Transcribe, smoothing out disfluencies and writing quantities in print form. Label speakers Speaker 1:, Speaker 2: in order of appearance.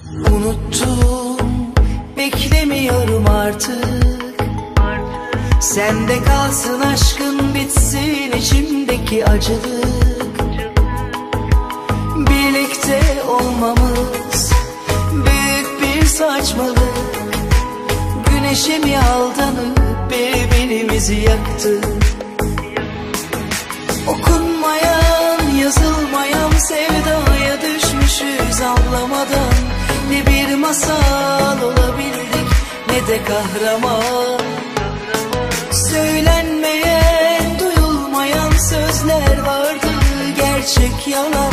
Speaker 1: Unuttum, beklemiyorum artık. Sende kalsın aşkın, bitsin içimdeki acılık. Birlikte olmamız büyük bir saçmalık. Güneşe mi aldanıp birbirimizi yaktık? Okunmayan, yazılmayan sevdaya düşmüşüz anlamadan. Ne bir masal olabildik, ne de kahraman. Söylenmeyen, duyulmayan sözler vardı, gerçek yalan.